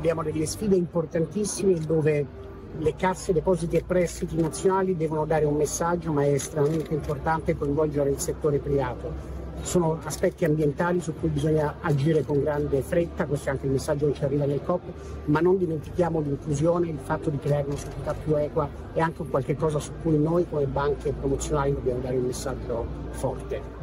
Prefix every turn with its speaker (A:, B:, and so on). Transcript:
A: Abbiamo delle sfide importantissime dove le casse depositi e prestiti nazionali devono dare un messaggio, ma è estremamente importante coinvolgere il settore privato. Sono aspetti ambientali su cui bisogna agire con grande fretta, questo è anche il messaggio che ci arriva nel COP, ma non dimentichiamo l'inclusione, il fatto di creare una società più equa è anche qualche cosa su cui noi come banche promozionali dobbiamo dare un messaggio forte.